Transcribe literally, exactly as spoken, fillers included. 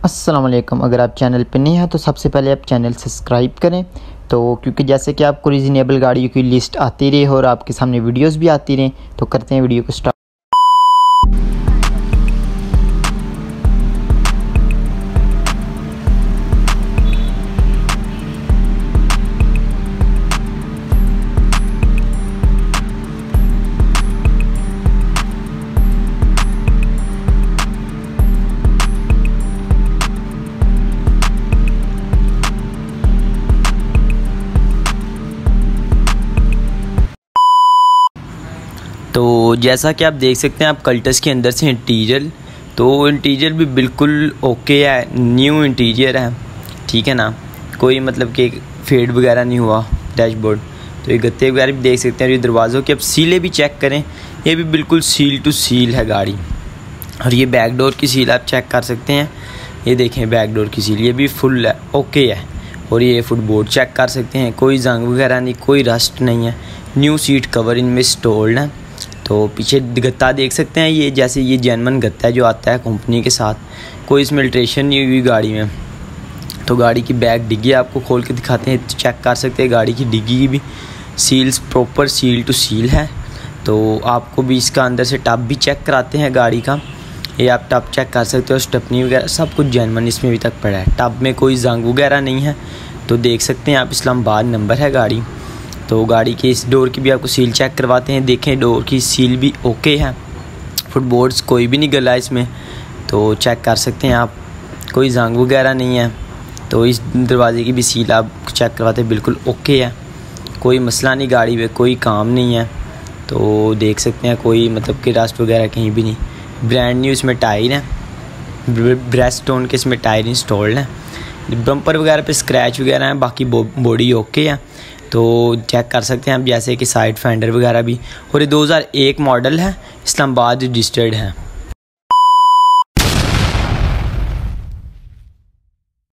अस्सलाम वालेकुम। अगर आप चैनल पे नहीं हैं तो सबसे पहले आप चैनल सब्सक्राइब करें, तो क्योंकि जैसे कि आपको रीज़नेबल गाड़ियों की लिस्ट आती रहे और आपके सामने वीडियोस भी आती रहें, तो करते हैं वीडियो को स्टार्ट। तो जैसा कि आप देख सकते हैं, आप कल्टस के अंदर से इंटीरियर, तो इंटीरियर भी बिल्कुल ओके है, न्यू इंटीरियर है, ठीक है ना। कोई मतलब कि फेड वगैरह नहीं हुआ डैशबोर्ड। तो ये गत्ते वगैरह भी देख सकते हैं। ये दरवाज़ों की आप सीलें भी चेक करें, ये भी बिल्कुल सील टू सील है गाड़ी। और ये बैक डोर की सील आप चेक कर सकते हैं, ये देखें बैक डोर की सील, ये भी फुल है, ओके है। और ये फुटबोर्ड चेक कर सकते हैं, कोई जंग वगैरह नहीं, कोई रस्ट नहीं है। न्यू सीट कवर इनमें इंस्टॉल्ड है। तो पीछे गत्ता देख सकते हैं, ये जैसे ये जेनवन गत्ता है जो आता है कंपनी के साथ, कोई इसमें अल्ट्रेशन नहीं हुई गाड़ी में। तो गाड़ी की बैक डिग्गी आपको खोल के दिखाते हैं, चेक कर सकते हैं। गाड़ी की डिग्गी की भी seals proper seal to seal है। तो आपको भी इसका अंदर से टब भी चेक कराते हैं गाड़ी का, ये आप टब चेक कर सकते हो। स्टेपनी वगैरह सब कुछ जेनवन इसमें अभी तक पड़ा है, टब में कोई जंग वगैरह नहीं है। तो देख सकते हैं आप, इस्लामाबाद नंबर है गाड़ी। तो गाड़ी की इस डोर की भी आपको सील चेक करवाते हैं, देखें डोर की सील भी ओके है, फुटबोर्ड्स कोई भी नहीं गला इसमें, तो चेक कर सकते हैं आप, कोई जंग वगैरह नहीं है। तो इस दरवाजे की भी सील आप चेक करवाते हैं, बिल्कुल ओके है, कोई मसला नहीं, गाड़ी में कोई काम नहीं है। तो देख सकते हैं कोई मतलब कि रस्ट वगैरह कहीं भी नहीं। ब्रांड न्यू इसमें टायर है, ब्रेस्ट स्टोन के इसमें टायर इंस्टॉल्ड हैं। बम्पर वगैरह पे स्क्रैच वगैरह हैं, बाकी बॉडी ओके है। तो चेक कर सकते हैं आप, जैसे कि साइड फेंडर वगैरह भी। और ये दो हज़ार एक मॉडल है, इस्लामाबाद रजिस्टर्ड है।